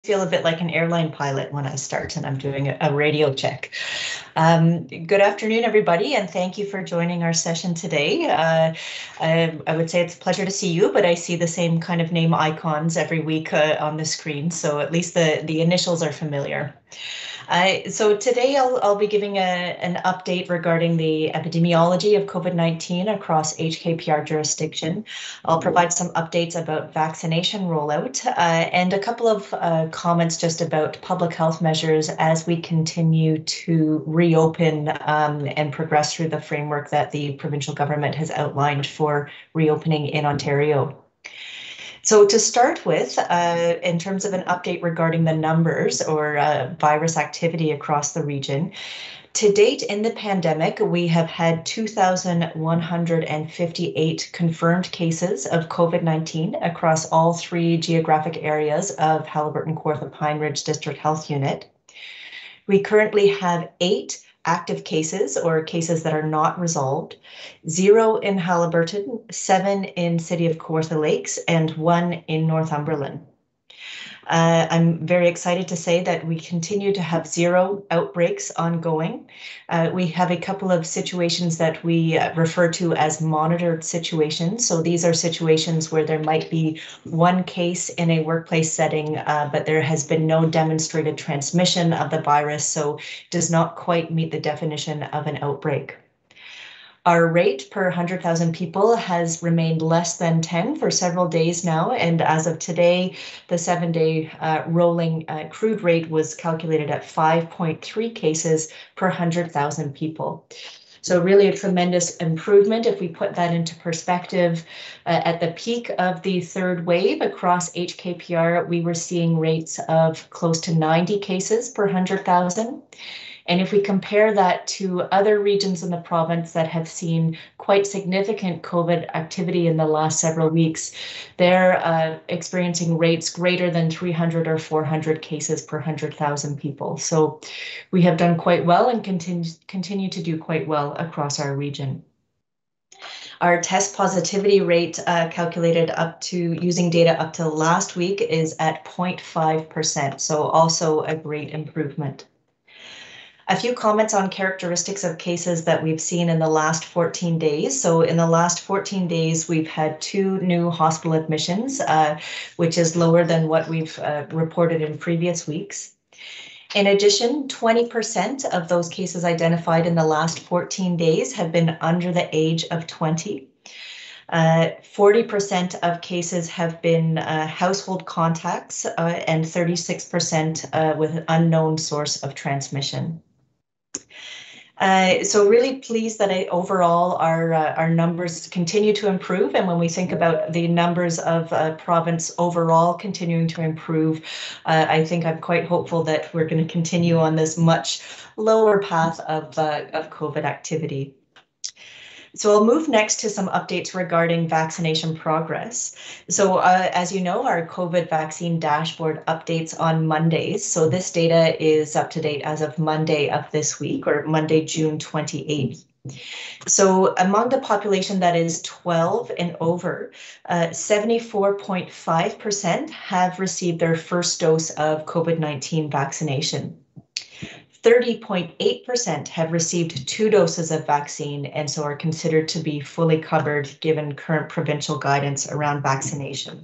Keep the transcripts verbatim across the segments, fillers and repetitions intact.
feel a bit like an airline pilot when I start and I'm doing a, a radio check. Um, good afternoon, everybody, and thank you for joining our session today. Uh, I, I would say it's a pleasure to see you, but I see the same kind of name icons every week uh, on the screen, so at least the, the initials are familiar. Uh, so today I'll, I'll be giving a, an update regarding the epidemiology of COVID nineteen across H K P R jurisdiction. I'll provide some updates about vaccination rollout uh, and a couple of uh, comments just about public health measures as we continue to reopen um, and progress through the framework that the provincial government has outlined for reopening in Ontario. So to start with, uh, in terms of an update regarding the numbers or uh, virus activity across the region, to date in the pandemic, we have had two thousand one hundred fifty-eight confirmed cases of COVID nineteen across all three geographic areas of Haliburton, Kawartha, Pine Ridge District Health Unit. We currently have eight active cases or cases that are not resolved, zero in Haliburton, seven in City of Kawartha Lakes, and one in Northumberland. Uh, I'm very excited to say that we continue to have zero outbreaks ongoing. Uh, we have a couple of situations that we uh, refer to as monitored situations. So these are situations where there might be one case in a workplace setting, uh, but there has been no demonstrated transmission of the virus, so does not quite meet the definition of an outbreak. Our rate per one hundred thousand people has remained less than ten for several days now, and as of today, the seven-day uh, rolling uh, crude rate was calculated at five point three cases per one hundred thousand people. So really a tremendous improvement. If we put that into perspective, uh, at the peak of the third wave across H K P R, we were seeing rates of close to ninety cases per one hundred thousand. And if we compare that to other regions in the province that have seen quite significant COVID activity in the last several weeks, they're uh, experiencing rates greater than three hundred or four hundred cases per one hundred thousand people. So we have done quite well and continue, continue to do quite well across our region. Our test positivity rate uh, calculated up to using data up to last week is at zero point five percent, so also a great improvement. A few comments on characteristics of cases that we've seen in the last fourteen days. So in the last fourteen days, we've had two new hospital admissions, uh, which is lower than what we've uh, reported in previous weeks. In addition, twenty percent of those cases identified in the last fourteen days have been under the age of twenty. Uh, forty percent of cases have been uh, household contacts uh, and thirty-six percent uh, with an unknown source of transmission. Uh, so really pleased that I, overall our uh, our numbers continue to improve, and when we think about the numbers of uh, province overall continuing to improve, uh, I think I'm quite hopeful that we're going to continue on this much lower path of uh, of COVID activity. So I'll move next to some updates regarding vaccination progress. So uh, as you know, our COVID vaccine dashboard updates on Mondays. So this data is up to date as of Monday of this week, or Monday, June twenty-eighth. So among the population that is twelve and over, seventy-four point five percent uh, have received their first dose of COVID nineteen vaccination. thirty point eight percent have received two doses of vaccine and so are considered to be fully covered given current provincial guidance around vaccination.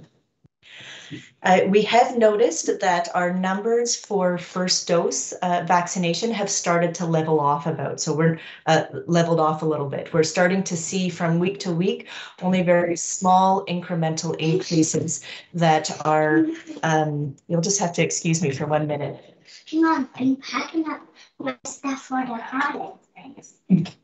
Uh, we have noticed that our numbers for first dose uh, vaccination have started to level off about, so we're uh, leveled off a little bit. We're starting to see from week to week only very small incremental increases that are, um, you'll just have to excuse me for one minute. Hang on, I'm packing up my stuff for the holidays.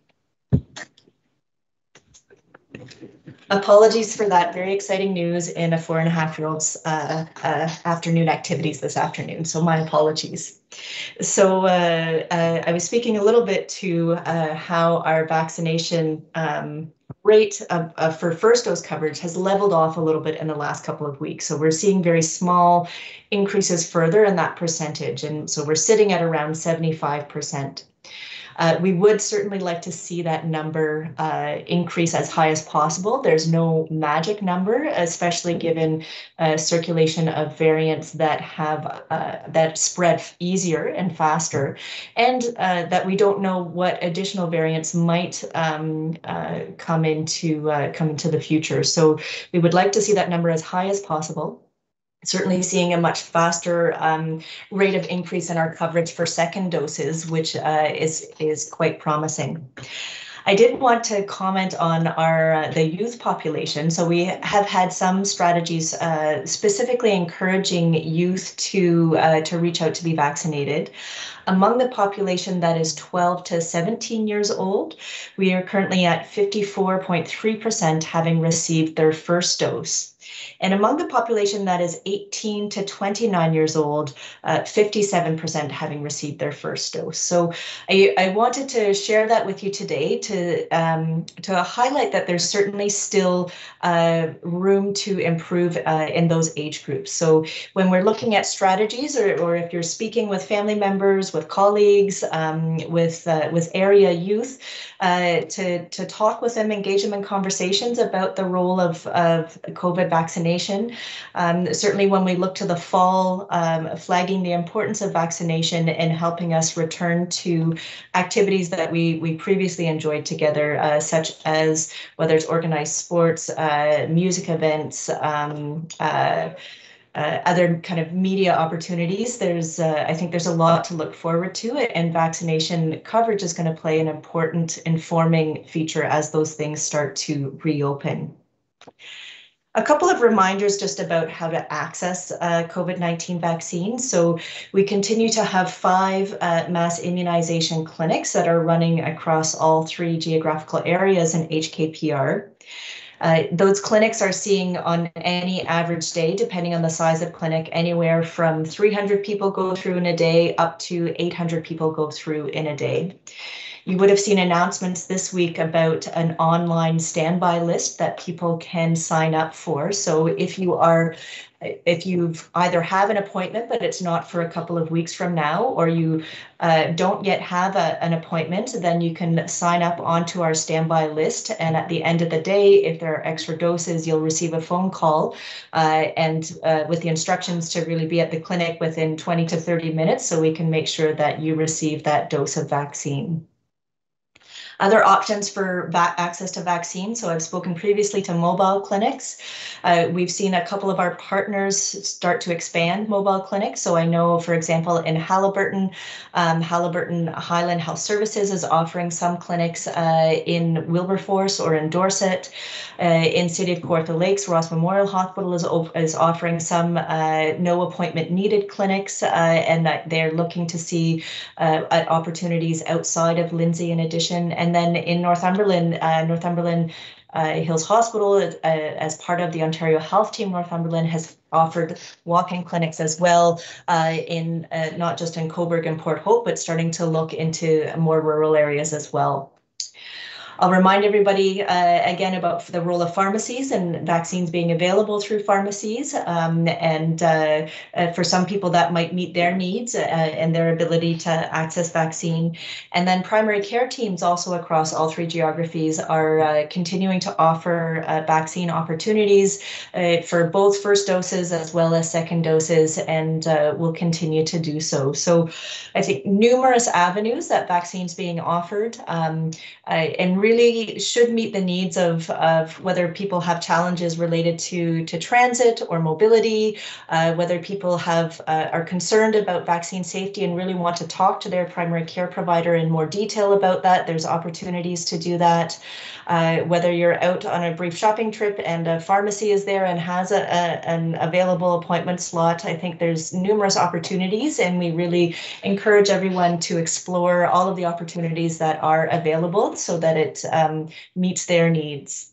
Apologies for that very exciting news in a four and a half year old's uh, uh, afternoon activities this afternoon. So my apologies. So uh, uh, I was speaking a little bit to uh, how our vaccination um, rate of, of for first dose coverage has leveled off a little bit in the last couple of weeks. So we're seeing very small increases further in that percentage. And so we're sitting at around seventy-five percent. Uh, we would certainly like to see that number uh, increase as high as possible. There's no magic number, especially given uh, circulation of variants that have uh, that spread easier and faster, and uh, that we don't know what additional variants might um, uh, come into uh, come into the future. So we would like to see that number as high as possible. Certainly seeing a much faster um, rate of increase in our coverage for second doses, which uh, is, is quite promising. I did want to comment on our uh, the youth population. So we have had some strategies uh, specifically encouraging youth to uh, to reach out to be vaccinated. Among the population that is twelve to seventeen years old, we are currently at fifty-four point three percent having received their first dose. And among the population that is eighteen to twenty-nine years old, uh, fifty-seven percent having received their first dose. So I, I wanted to share that with you today to, um, to highlight that there's certainly still uh, room to improve uh, in those age groups. So when we're looking at strategies, or, or if you're speaking with family members, with colleagues, um, with, uh, with area youth, uh, to, to talk with them, engage them in conversations about the role of, of COVID vaccination. Um, certainly when we look to the fall, um, flagging the importance of vaccination and helping us return to activities that we, we previously enjoyed together, uh, such as whether it's organized sports, uh, music events, um, uh, Uh, other kind of media opportunities. There's, uh, I think there's a lot to look forward to, it, and vaccination coverage is going to play an important informing feature as those things start to reopen. A couple of reminders just about how to access uh, COVID nineteen vaccines. So we continue to have five uh, mass immunization clinics that are running across all three geographical areas in H K P R. Uh, those clinics are seeing on any average day, depending on the size of clinic, anywhere from three hundred people go through in a day up to eight hundred people go through in a day. You would have seen announcements this week about an online standby list that people can sign up for. So if you are, if you've either have an appointment, but it's not for a couple of weeks from now, or you uh, don't yet have a, an appointment, then you can sign up onto our standby list. And at the end of the day, if there are extra doses, you'll receive a phone call uh, and uh, with the instructions to really be at the clinic within twenty to thirty minutes, so we can make sure that you receive that dose of vaccine. Other options for access to vaccines. So I've spoken previously to mobile clinics. Uh, we've seen a couple of our partners start to expand mobile clinics. So I know, for example, in Haliburton, um, Haliburton Highland Health Services is offering some clinics uh, in Wilberforce or in Dorset. Uh, in City of Kawartha Lakes, Ross Memorial Hospital is, is offering some uh, no appointment needed clinics, uh, and that they're looking to see uh, at opportunities outside of Lindsay in addition. And then in Northumberland, uh, Northumberland uh, Hills Hospital, uh, as part of the Ontario Health Team, Northumberland has offered walk-in clinics as well, uh, in uh, not just in Cobourg and Port Hope, but starting to look into more rural areas as well. I'll remind everybody uh, again about the role of pharmacies and vaccines being available through pharmacies. Um, and uh, uh, for some people that might meet their needs uh, and their ability to access vaccine. And then primary care teams also across all three geographies are uh, continuing to offer uh, vaccine opportunities uh, for both first doses as well as second doses, and uh, will continue to do so. So I think numerous avenues that vaccines being offered, um, uh, and really should meet the needs of, of whether people have challenges related to, to transit or mobility, uh, whether people have uh, are concerned about vaccine safety and really want to talk to their primary care provider in more detail about that. There's opportunities to do that. Uh, whether you're out on a brief shopping trip and a pharmacy is there and has a, a, an available appointment slot, I think there's numerous opportunities, and we really encourage everyone to explore all of the opportunities that are available so that it um, meets their needs.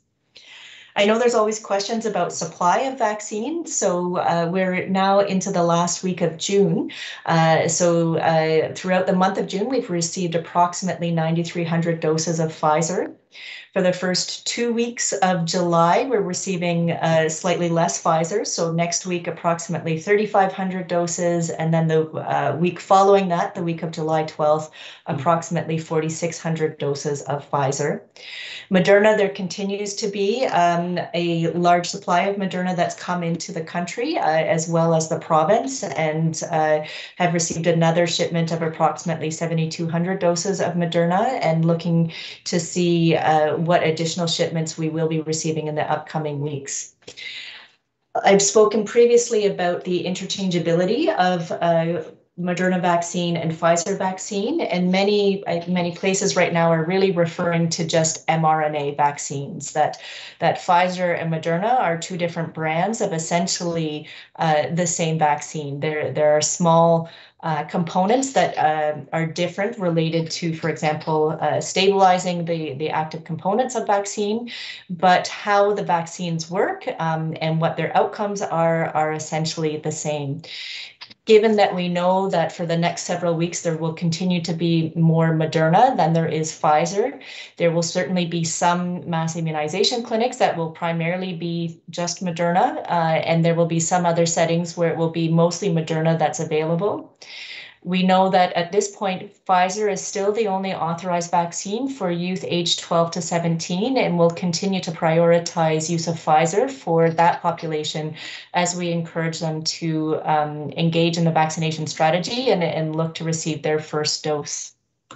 I know there's always questions about supply of vaccine, so uh, we're now into the last week of June. Uh, so uh, throughout the month of June, we've received approximately nine thousand three hundred doses of Pfizer. For the first two weeks of July, we're receiving uh, slightly less Pfizer. So next week, approximately thirty-five hundred doses. And then the uh, week following that, the week of July twelfth, approximately forty-six hundred doses of Pfizer. Moderna, there continues to be um, a large supply of Moderna that's come into the country, uh, as well as the province, and uh, have received another shipment of approximately seventy-two hundred doses of Moderna, and looking to see uh, what additional shipments we will be receiving in the upcoming weeks. I've spoken previously about the interchangeability of uh, Moderna vaccine and Pfizer vaccine, and many many places right now are really referring to just mRNA vaccines, that that Pfizer and Moderna are two different brands of essentially uh, the same vaccine. There, there are small Uh, components that uh, are different related to, for example, uh, stabilizing the, the active components of vaccine, but how the vaccines work um, and what their outcomes are, are essentially the same. Given that we know that for the next several weeks there will continue to be more Moderna than there is Pfizer, there will certainly be some mass immunization clinics that will primarily be just Moderna, uh, and there will be some other settings where it will be mostly Moderna that's available. We know that at this point, Pfizer is still the only authorized vaccine for youth aged twelve to seventeen, and will continue to prioritize use of Pfizer for that population as we encourage them to um, engage in the vaccination strategy and, and look to receive their first dose.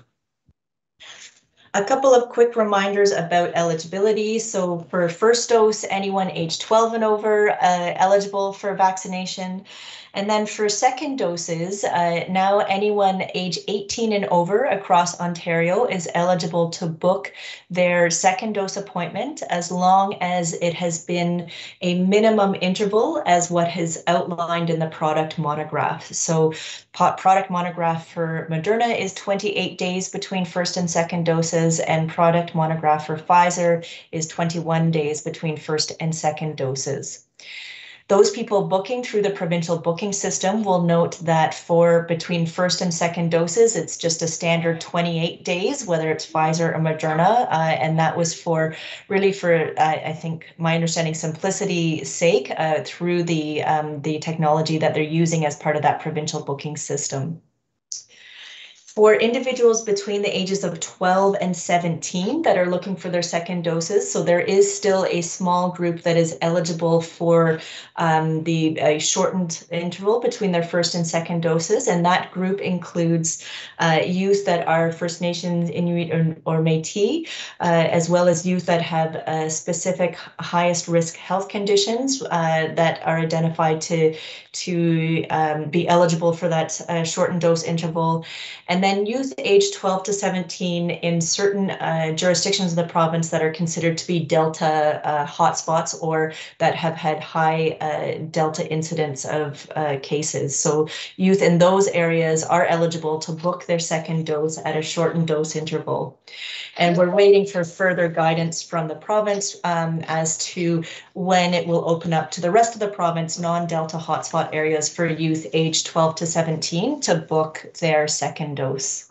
A couple of quick reminders about eligibility. So for first dose, anyone aged twelve and over uh, eligible for vaccination. And then for second doses, uh, now anyone age eighteen and over across Ontario is eligible to book their second dose appointment, as long as it has been a minimum interval as what is outlined in the product monograph. So product monograph for Moderna is twenty-eight days between first and second doses, and product monograph for Pfizer is twenty-one days between first and second doses. Those people booking through the provincial booking system will note that for between first and second doses, it's just a standard twenty-eight days, whether it's Pfizer or Moderna. Uh, and that was for really for, uh, I think, my understanding, simplicity's sake, uh, through the, um, the technology that they're using as part of that provincial booking system. For individuals between the ages of twelve and seventeen that are looking for their second doses, so there is still a small group that is eligible for um, the uh, shortened interval between their first and second doses, and that group includes uh, youth that are First Nations, Inuit, or, or Métis, uh, as well as youth that have uh, specific highest risk health conditions uh, that are identified to, to um, be eligible for that uh, shortened dose interval. And then youth aged twelve to seventeen in certain uh, jurisdictions of the province that are considered to be Delta uh, hotspots, or that have had high uh, Delta incidence of uh, cases. So youth in those areas are eligible to book their second dose at a shortened dose interval. And we're waiting for further guidance from the province um, as to when it will open up to the rest of the province, non-Delta hotspot areas, for youth aged twelve to seventeen to book their second dose.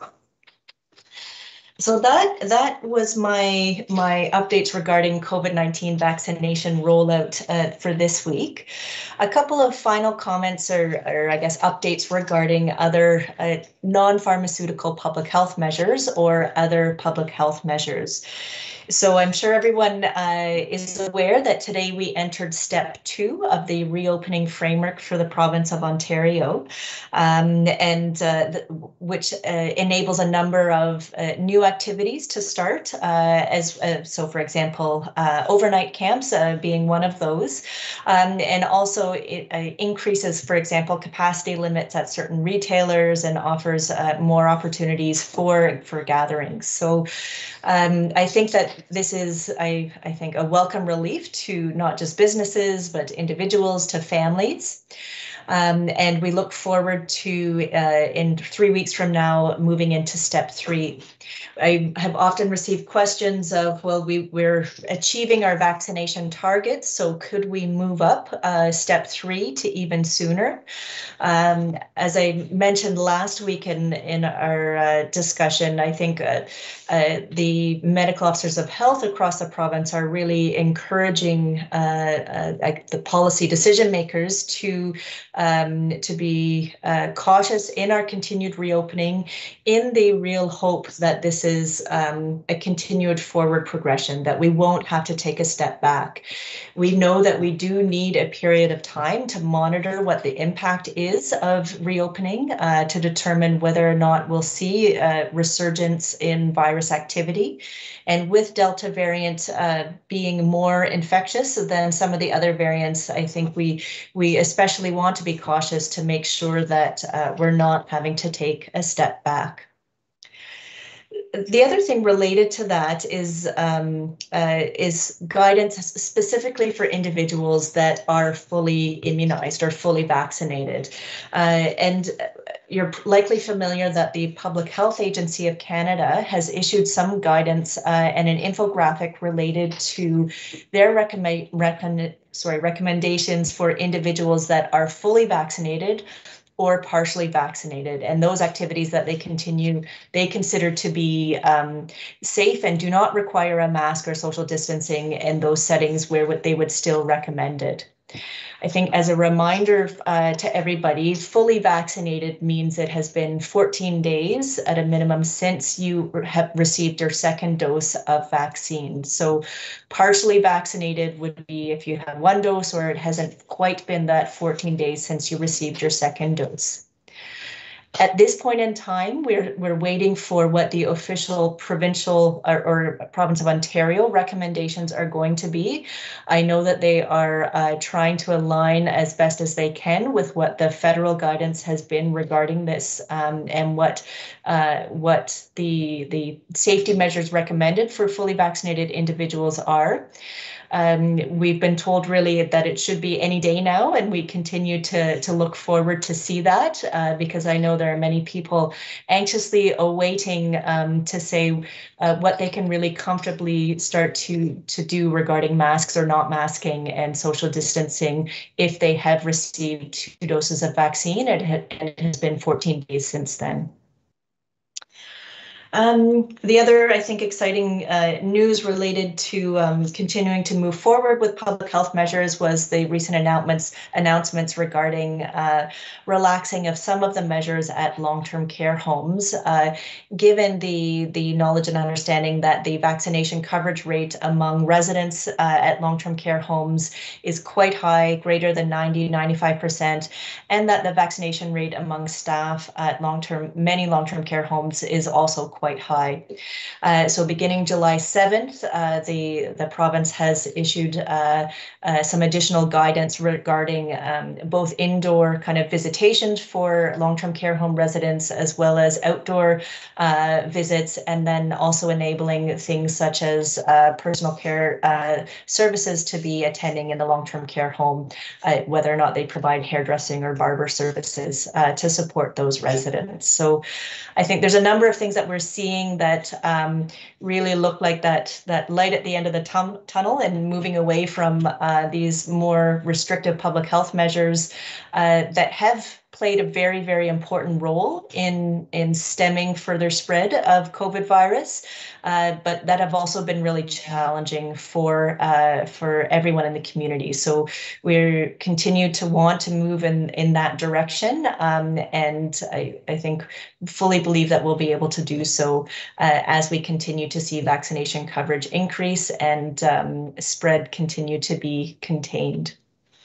So that that was my my updates regarding COVID nineteen vaccination rollout uh, for this week. A couple of final comments, or, or I guess updates regarding other uh, non-pharmaceutical public health measures or other public health measures. So I'm sure everyone uh, is aware that today we entered step two of the reopening framework for the province of Ontario, um, and uh, the, which uh, enables a number of uh, new activities to start. Uh, as uh, so, for example, uh, overnight camps uh, being one of those, um, and also it uh, increases, for example, capacity limits at certain retailers and offers uh, more opportunities for for gatherings. So um, I think that this is, I, I think, a welcome relief to not just businesses, but individuals, to families. Um, and we look forward to, uh, in three weeks from now, moving into step three. I have often received questions of, well, we, we're achieving our vaccination targets, so could we move up uh, step three to even sooner? Um, as I mentioned last week in, in our uh, discussion, I think uh, uh, the medical officers of health across the province are really encouraging uh, uh, the policy decision makers to, um, to be uh, cautious in our continued reopening, in the real hope that this is um, a continued forward progression, that we won't have to take a step back. We know that we do need a period of time to monitor what the impact is of reopening uh, to determine whether or not we'll see a resurgence in virus activity. And with Delta variant uh, being more infectious than some of the other variants, I think we, we especially want to be cautious to make sure that uh, we're not having to take a step back. The other thing related to that is um, uh, is guidance specifically for individuals that are fully immunized or fully vaccinated. Uh, and you're likely familiar that the Public Health Agency of Canada has issued some guidance uh, and an infographic related to their recommend, recommend, sorry, recommendations for individuals that are fully vaccinated or partially vaccinated, and those activities that they continue, they consider to be um, safe and do not require a mask or social distancing in those settings where they would still recommend it. I think as a reminder uh, to everybody, fully vaccinated means it has been fourteen days at a minimum since you have received your second dose of vaccine. So partially vaccinated would be if you have one dose or it hasn't quite been that fourteen days since you received your second dose. At this point in time, we're, we're waiting for what the official provincial or, or province of Ontario recommendations are going to be. I know that they are uh, trying to align as best as they can with what the federal guidance has been regarding this um, and what uh, what the, the safety measures recommended for fully vaccinated individuals are. Um, we've been told really that it should be any day now, and we continue to, to look forward to see that uh, because I know there are many people anxiously awaiting um, to say uh, what they can really comfortably start to, to do regarding masks or not masking and social distancing if they have received two doses of vaccine. It, ha- it has been fourteen days since then. Um, the other, I think, exciting uh, news related to um, continuing to move forward with public health measures was the recent announcements announcements regarding uh, relaxing of some of the measures at long-term care homes, uh, given the, the knowledge and understanding that the vaccination coverage rate among residents uh, at long-term care homes is quite high, greater than ninety, ninety-five percent, and that the vaccination rate among staff at long-term, many long-term care homes is also quite quite high. Uh, so beginning July seventh, uh, the, the province has issued uh, uh, some additional guidance regarding um, both indoor kind of visitations for long-term care home residents as well as outdoor uh, visits, and then also enabling things such as uh, personal care uh, services to be attending in the long-term care home, uh, whether or not they provide hairdressing or barber services uh, to support those residents. So I think there's a number of things that we're seeing that um, really look like that that light at the end of the tum- tunnel and moving away from uh, these more restrictive public health measures uh, that have played a very, very important role in, in stemming further spread of COVID virus, uh, but that have also been really challenging for uh, for everyone in the community. So we continue to want to move in, in that direction, um, and I, I think fully believe that we'll be able to do so uh, as we continue to see vaccination coverage increase and um, spread continue to be contained.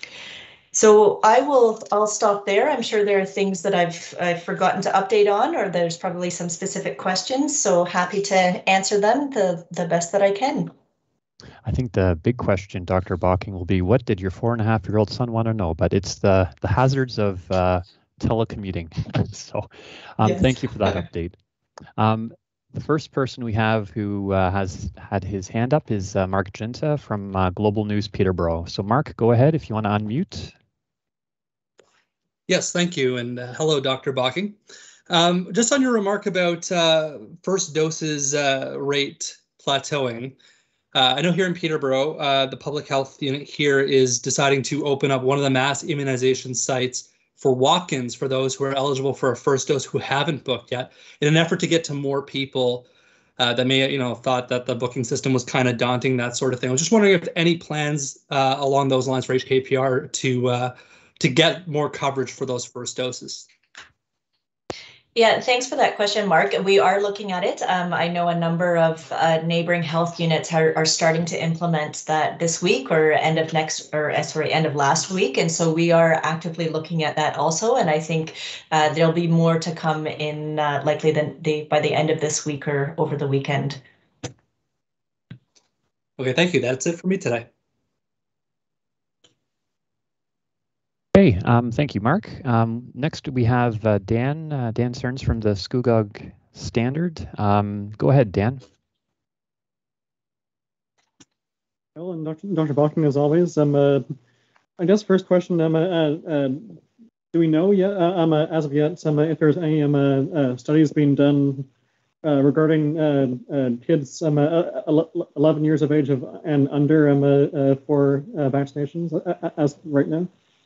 So I will, I'll stop there. I'm sure there are things that I've, I've forgotten to update on, or there's probably some specific questions. So happy to answer them the, the best that I can. I think the big question, Doctor Bocking, will be, what did your four and a half year old son want to know? But it's the, the hazards of uh, telecommuting. so um, yes. Thank you for that update. Um, the first person we have who uh, has had his hand up is uh, Mark Ginta from uh, Global News Peterborough. So Mark, go ahead if you want to unmute. Yes, thank you, and uh, hello, Doctor Bocking. Um, just on your remark about uh, first doses uh, rate plateauing, uh, I know here in Peterborough, uh, the public health unit here is deciding to open up one of the mass immunization sites for walk-ins for those who are eligible for a first dose who haven't booked yet, in an effort to get to more people uh, that may, you know, thought that the booking system was kind of daunting, that sort of thing. I was just wondering if any plans uh, along those lines for H K P R to uh, to get more coverage for those first doses. Yeah, thanks for that question, Mark. We are looking at it. Um, I know a number of uh, neighboring health units are, are starting to implement that this week or end of next, or uh, sorry, end of last week. And so we are actively looking at that also. And I think uh, there'll be more to come in uh, likely than the, by the end of this week or over the weekend. Okay, thank you. That's it for me today. Okay, um, thank you, Mark. Um, next, we have uh, Dan, uh, Dan Cerns from the Scugog Standard. Um, go ahead, Dan. Well, and Doctor Doctor Bocking, as always, um, uh, I guess first question, um, uh, uh, do we know yet, uh, um, uh, as of yet, um, uh, if there's any um, uh, uh, studies being done uh, regarding uh, uh, kids um, uh, eleven years of age of, and under um, uh, uh, for uh, vaccinations uh, as right now?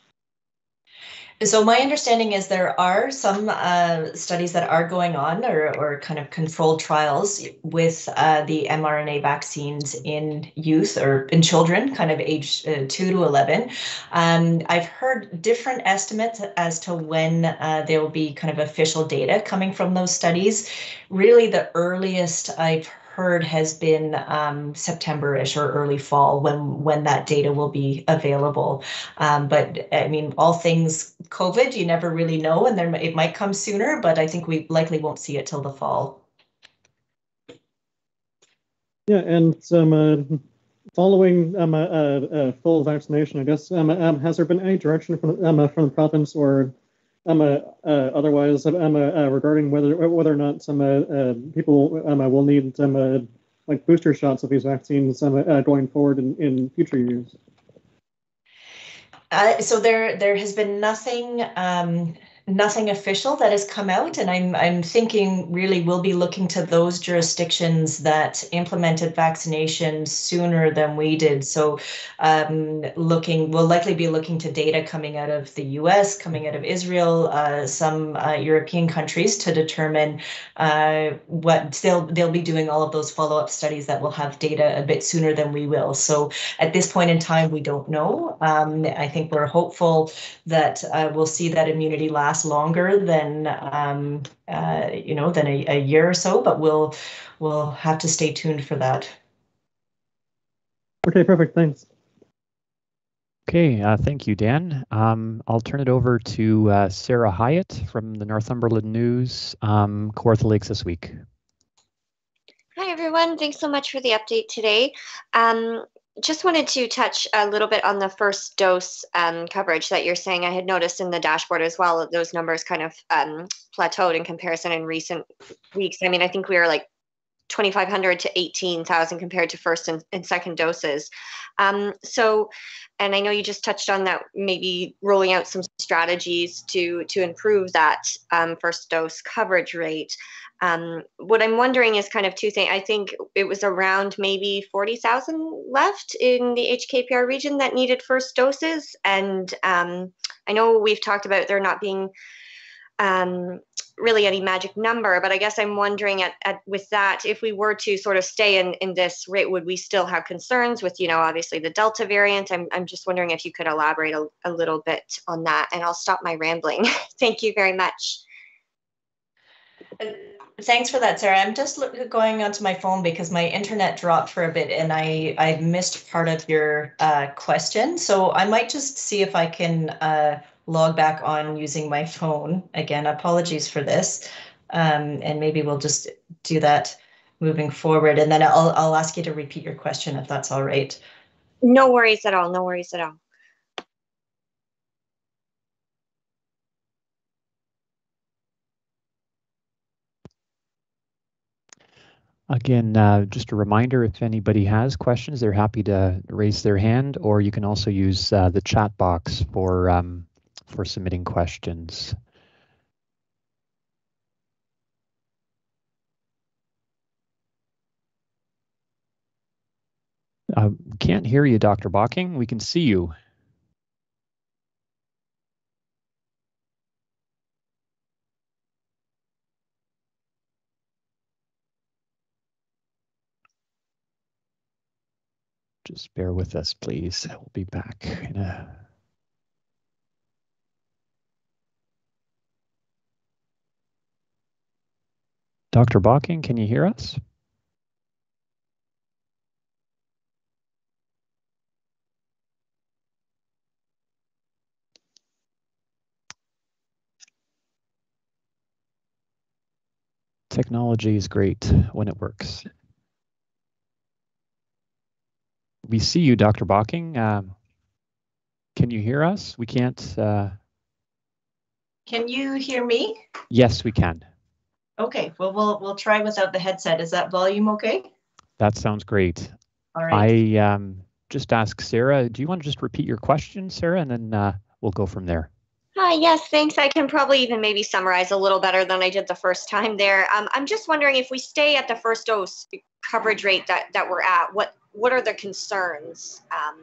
So my understanding is there are some uh, studies that are going on, or, or kind of controlled trials with uh, the mRNA vaccines in youth or in children, kind of age uh, two to eleven. Um, I've heard different estimates as to when uh, there will be kind of official data coming from those studies. Really, the earliest I've heard has been um, September-ish or early fall when when that data will be available. Um, but I mean, all things COVID, you never really know, and there it might come sooner, but I think we likely won't see it till the fall. Yeah, and um, uh, following um, uh, uh, full vaccination, I guess, um, um, has there been any direction from um, uh, from the province or um, uh, uh, otherwise um, uh, uh, regarding whether whether or not some uh, uh, people um, uh, will need some uh, like booster shots of these vaccines um, uh, going forward in, in future years? Uh, so there, there has been nothing, um, nothing official that has come out, and I'm, I'm thinking really we'll be looking to those jurisdictions that implemented vaccination sooner than we did. So, um, looking, we'll likely be looking to data coming out of the U S, coming out of Israel, uh, some uh, European countries to determine uh, what they'll they'll be doing all of those follow-up studies that will have data a bit sooner than we will. So at this point in time, we don't know. Um, I think we're hopeful that uh, we'll see that immunity last longer than um, uh, you know than a, a year or so, but we'll we'll have to stay tuned for that. Okay, perfect. Thanks. Okay, uh, thank you, Dan. Um, I'll turn it over to uh, Sarah Hyatt from the Northumberland News, um, Kawartha Lakes this week. Hi, everyone. Thanks so much for the update today. Um, just wanted to touch a little bit on the first dose um, coverage that you're saying. I had noticed in the dashboard as well that those numbers kind of um, plateaued in comparison in recent weeks. I mean, I think we were like twenty-five hundred to eighteen thousand compared to first and, and second doses. Um, so, and I know you just touched on that, maybe rolling out some strategies to, to improve that um, first dose coverage rate. Um, what I'm wondering is kind of two things. I think it was around maybe forty thousand left in the H K P R region that needed first doses. And um, I know we've talked about there not being um, really any magic number, but I guess I'm wondering at, at with that, if we were to sort of stay in, in this rate, would we still have concerns with, you know, obviously the Delta variant? I'm, I'm just wondering if you could elaborate a, a little bit on that, and I'll stop my rambling. Thank you very much. Thanks for that, Sarah. I'm just look, going onto my phone because my internet dropped for a bit and I, I missed part of your uh, question. So I might just see if I can uh, log back on using my phone. Again, apologies for this. Um, and maybe we'll just do that moving forward. And then I'll, I'll ask you to repeat your question if that's all right. No worries at all. No worries at all. Again, uh, just a reminder, if anybody has questions, they're happy to raise their hand, or you can also use uh, the chat box for um, for submitting questions. Uh, can't hear you, Doctor Bocking. We can see you. Just bear with us, please. We'll be back in a... Doctor Bocking, can you hear us? Technology is great when it works. We see you, Doctor Bocking. Um, can you hear us? We can't. Uh... Can you hear me? Yes, we can. Okay, well, we'll we'll try without the headset. Is that volume okay? That sounds great. All right. I um, just asked Sarah, do you want to just repeat your question, Sarah, and then uh, we'll go from there. Hi, yes, thanks. I can probably even maybe summarize a little better than I did the first time there. Um, I'm just wondering if we stay at the first dose coverage rate that, that we're at, what, what are the concerns? Um,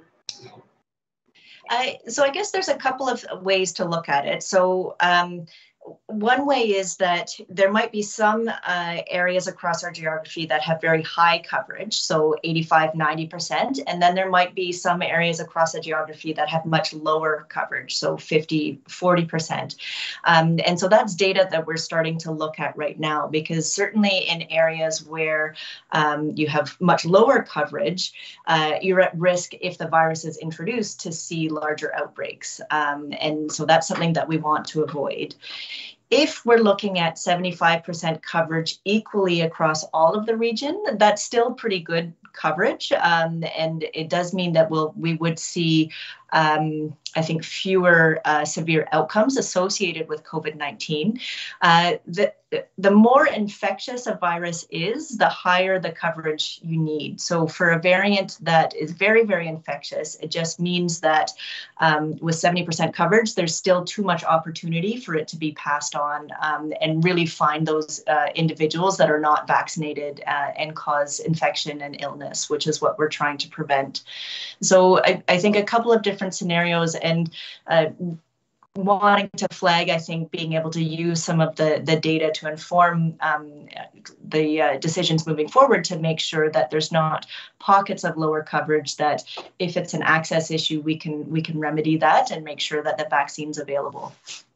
I, so I guess there's a couple of ways to look at it. So um, one way is that there might be some uh, areas across our geography that have very high coverage, so eighty-five, ninety percent, and then there might be some areas across the geography that have much lower coverage, so fifty, forty percent. Um, and so that's data that we're starting to look at right now, because certainly in areas where um, you have much lower coverage, uh, you're at risk if the virus is introduced to see larger outbreaks. Um, and so that's something that we want to avoid. If we're looking at seventy-five percent coverage equally across all of the region, that's still pretty good coverage. Um, and it does mean that we'll, we would see, um, I think, fewer uh, severe outcomes associated with COVID nineteen. Uh, the, the more infectious a virus is, the higher the coverage you need. So for a variant that is very, very infectious, it just means that um, with seventy percent coverage, there's still too much opportunity for it to be passed on um, and really find those uh, individuals that are not vaccinated uh, and cause infection and illness, which is what we're trying to prevent. So I, I think a couple of different scenarios, and uh, wanting to flag, I think, being able to use some of the, the data to inform um, the uh, decisions moving forward to make sure that there's not pockets of lower coverage, that if it's an access issue, we can we can remedy that and make sure that the vaccine's available.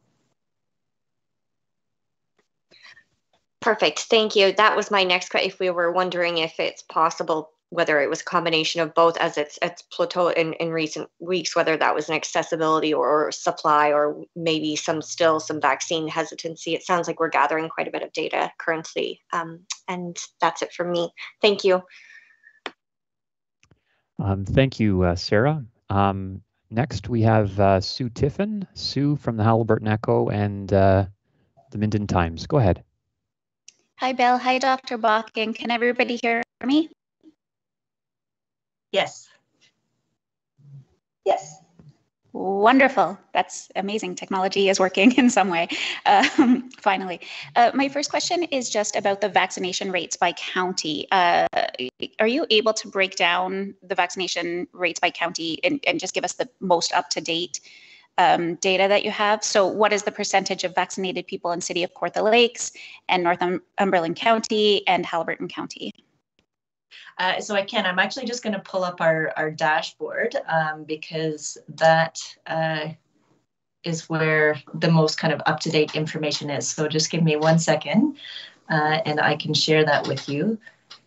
Perfect, thank you. That was my next question. If we were wondering if it's possible, whether it was a combination of both, as it's it's plateaued in, in recent weeks, whether that was an accessibility or supply, or maybe some still some vaccine hesitancy. It sounds like we're gathering quite a bit of data currently. Um, and that's it from me. Thank you. Um, thank you, uh, Sarah. Um, next, we have uh, Sue Tiffin, Sue from the Haliburton Echo and uh, the Minden Times. Go ahead. Hi, Bill. Hi, Doctor Bocking. Can everybody hear me? Yes. Yes. Wonderful. That's amazing. Technology is working in some way. Um, finally. Uh, my first question is just about the vaccination rates by county. Uh, are you able to break down the vaccination rates by county and, and just give us the most up-to-date um, data that you have? So what is the percentage of vaccinated people in City of Kawartha Lakes and Northumberland County and Haliburton County? Uh, so I can, I'm actually just going to pull up our, our dashboard um, because that uh, is where the most kind of up-to-date information is. So just give me one second uh, and I can share that with you.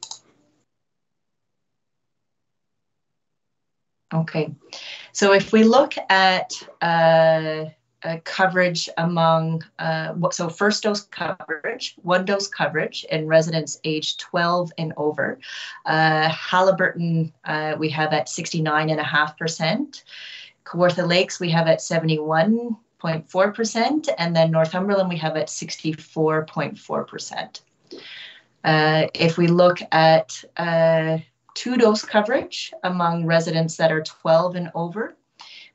Okay, so if we look at uh, Uh, coverage among, uh, so first dose coverage, one dose coverage in residents aged twelve and over. Uh, Haliburton, uh, we have at sixty-nine point five percent. Kawartha Lakes, we have at seventy-one point four percent. And then Northumberland, we have at sixty-four point four percent. Uh, if we look at uh, two dose coverage among residents that are twelve and over,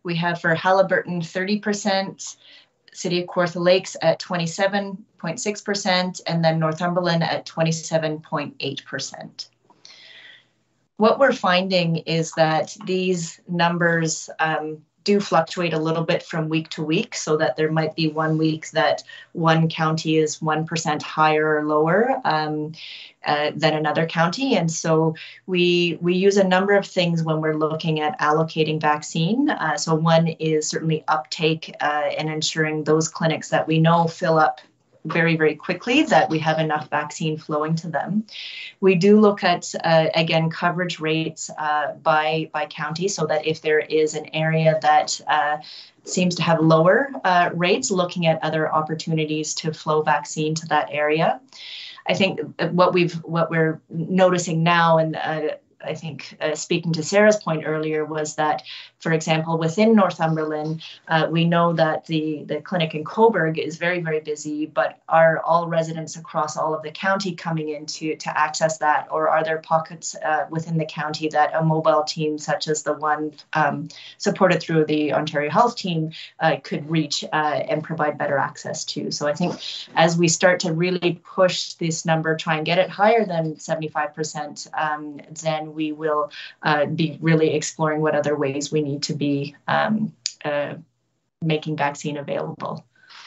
We have for Haliburton thirty percent, City of Kawartha Lakes at twenty-seven point six percent, and then Northumberland at twenty-seven point eight percent. What we're finding is that these numbers um, do fluctuate a little bit from week to week, so that there might be one week that one county is one percent higher or lower um, uh, than another county. And so we we use a number of things when we're looking at allocating vaccine. Uh, so one is certainly uptake uh, and ensuring those clinics that we know fill up very, very quickly, that we have enough vaccine flowing to them. We do look at, uh, again, coverage rates uh, by, by county, so that if there is an area that uh, seems to have lower uh, rates, looking at other opportunities to flow vaccine to that area. I think what we've what we're noticing now, and uh, I think uh, speaking to Sarah's point earlier, was that, for example, within Northumberland, uh, we know that the, the clinic in Coburg is very, very busy, but are all residents across all of the county coming in to, to access that? Or are there pockets uh, within the county that a mobile team, such as the one um, supported through the Ontario Health Team, uh, could reach uh, and provide better access to? So I think as we start to really push this number, try and get it higher than seventy-five percent, um, then we will uh, be really exploring what other ways we need to be um, uh, making vaccine available.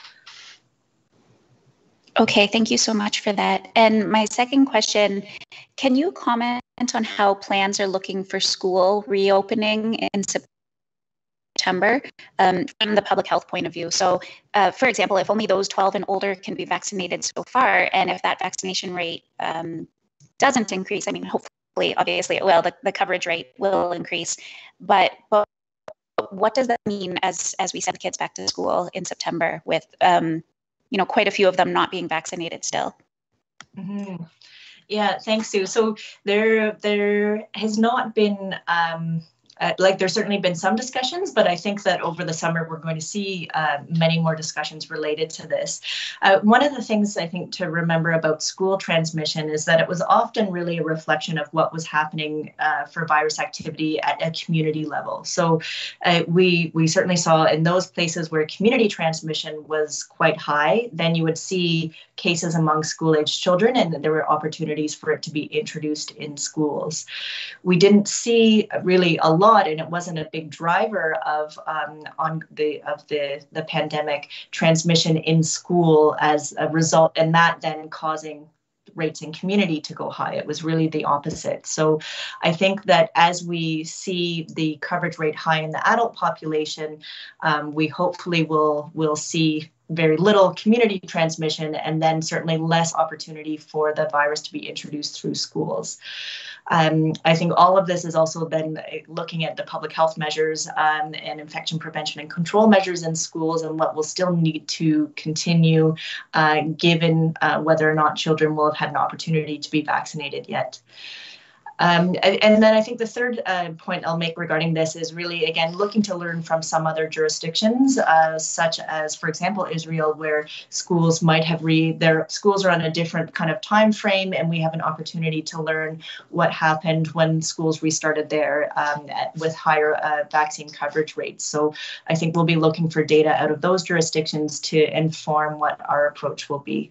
Okay, thank you so much for that. And my second question, can you comment on how plans are looking for school reopening in September um, from the public health point of view? So, uh, for example, if only those twelve and older can be vaccinated so far, and if that vaccination rate um, doesn't increase, I mean, hopefully, obviously, well, the, the coverage rate will increase, but, but what does that mean as as we send kids back to school in September with, um, you know, quite a few of them not being vaccinated still? Mm-hmm. Yeah, thanks, Sue. So there, there has not been, um, uh, like there's certainly been some discussions, but I think that over the summer we're going to see uh, many more discussions related to this. Uh, one of the things I think to remember about school transmission is that it was often really a reflection of what was happening uh, for virus activity at a community level. So uh, we we certainly saw in those places where community transmission was quite high, then you would see cases among school-aged children, and there were opportunities for it to be introduced in schools. We didn't see really a lot, and it wasn't a big driver of um, on the of the the pandemic transmission in school as a result, and that then causing rates in community to go high. It was really the opposite. So I think that as we see the coverage rate high in the adult population, um, we hopefully will will see very little community transmission, and then certainly less opportunity for the virus to be introduced through schools. Um, I think all of this has also been looking at the public health measures um, and infection prevention and control measures in schools, and what will still need to continue uh, given uh, whether or not children will have had an opportunity to be vaccinated yet. Um, and, and then I think the third uh, point I'll make regarding this is really, again, looking to learn from some other jurisdictions, uh, such as, for example, Israel, where schools might have re their schools are on a different kind of time frame, and we have an opportunity to learn what happened when schools restarted there um, at, with higher uh, vaccine coverage rates. So I think we'll be looking for data out of those jurisdictions to inform what our approach will be.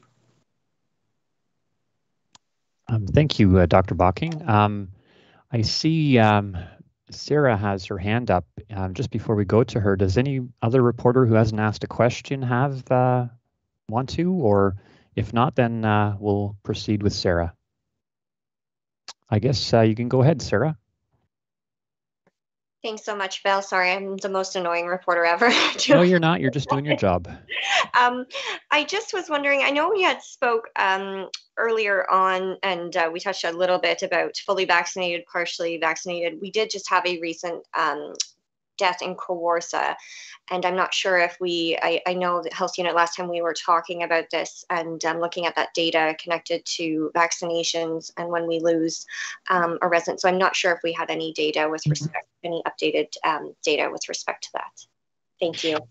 Um, thank you, uh, Doctor Bocking. Um, I see um, Sarah has her hand up. Um, just before we go to her, does any other reporter who hasn't asked a question have uh, want to? Or if not, then uh, we'll proceed with Sarah. I guess uh, you can go ahead, Sarah. Thanks so much, Bill. Sorry, I'm the most annoying reporter ever. No, you're not. You're just doing your job. um, I just was wondering, I know we had spoke um, earlier on, and uh, we touched a little bit about fully vaccinated, partially vaccinated. We did just have a recent um, death in Kawartha, and I'm not sure if we, I, I know that Health Unit last time we were talking about this and um, looking at that data connected to vaccinations and when we lose um, a resident. So I'm not sure if we had any data with respect, any updated um, data with respect to that. Thank you.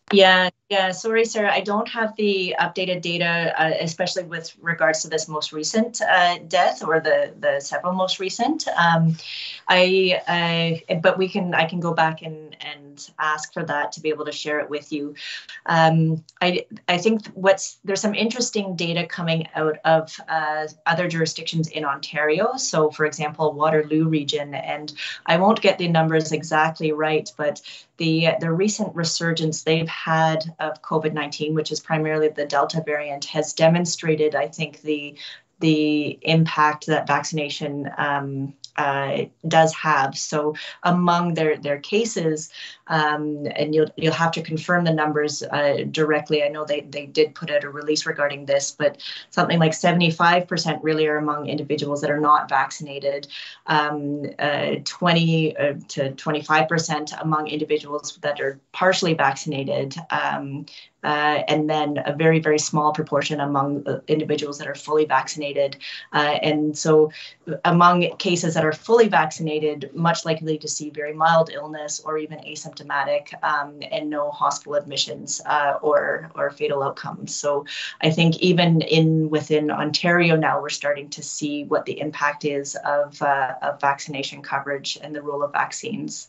Yeah, yeah. Sorry, Sarah. I don't have the updated data, uh, especially with regards to this most recent uh, death or the the several most recent. Um, I, uh, but we can. I can go back and and ask for that to be able to share it with you. Um, I I think what's there's some interesting data coming out of uh, other jurisdictions in Ontario. So, for example, Waterloo region, and I won't get the numbers exactly right, but the the recent resurgence they've had of COVID nineteen, which is primarily the Delta variant, has demonstrated, I think, the the impact that vaccination um, uh, does have. So among their their cases, um, and you'll you'll have to confirm the numbers uh, directly. I know they they did put out a release regarding this, but something like seventy-five percent really are among individuals that are not vaccinated, um, uh, twenty uh, to twenty-five percent among individuals that are partially vaccinated. Um, Uh, and then a very, very small proportion among uh, individuals that are fully vaccinated. Uh, and so among cases that are fully vaccinated, much likely to see very mild illness or even asymptomatic um, and no hospital admissions uh, or, or fatal outcomes. So I think even in within Ontario now, we're starting to see what the impact is of, uh, of vaccination coverage and the role of vaccines.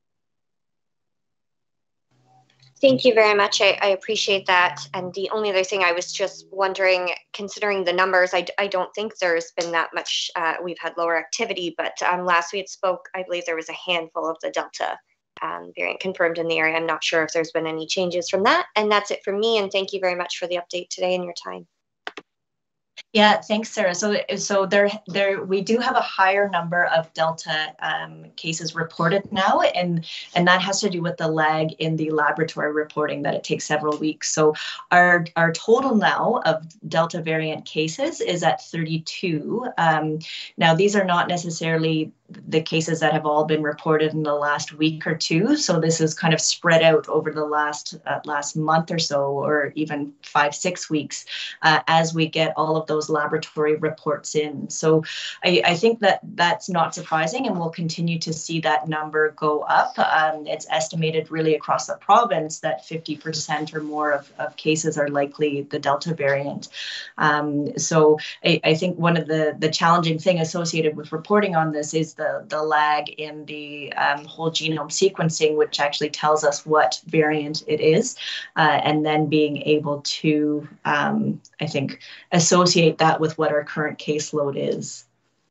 Thank you very much. I, I appreciate that. And the only other thing I was just wondering, considering the numbers, I, I don't think there's been that much, uh, we've had lower activity, but um, last we had spoke, I believe there was a handful of the Delta um, variant confirmed in the area. I'm not sure if there's been any changes from that. And that's it for me. And thank you very much for the update today and your time. Yeah, thanks, Sarah. So, so there, there, we do have a higher number of Delta um, cases reported now, and and that has to do with the lag in the laboratory reporting that it takes several weeks. So, our our total now of Delta variant cases is at thirty-two. Um, now, these are not necessarily the cases that have all been reported in the last week or two. So this is kind of spread out over the last uh, last month or so, or even five, six weeks, uh, as we get all of those laboratory reports in. So I, I think that that's not surprising, and we'll continue to see that number go up. Um, it's estimated really across the province that fifty percent or more of, of cases are likely the Delta variant. Um, so I, I think one of the, the challenging thing associated with reporting on this is the, the lag in the um, whole genome sequencing, which actually tells us what variant it is, uh, and then being able to, um, I think, associate that with what our current caseload is.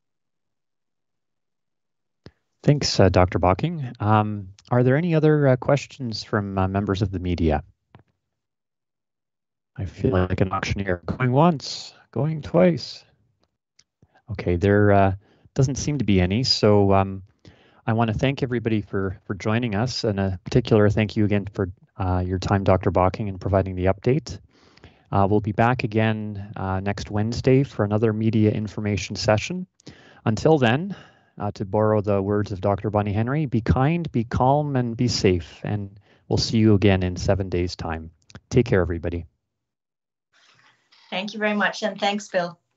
Thanks, uh, Doctor Bocking. Um, are there any other uh, questions from uh, members of the media? I feel like an auctioneer, going once, going twice. Okay, there uh, doesn't seem to be any, so um, I want to thank everybody for, for joining us, and a particular thank you again for uh, your time, Doctor Bocking, and providing the update. Uh, we'll be back again uh, next Wednesday for another media information session. Until then, uh, to borrow the words of Doctor Bonnie Henry, be kind, be calm, and be safe, and we'll see you again in seven days' time. Take care, everybody. Thank you very much, and thanks, Bill.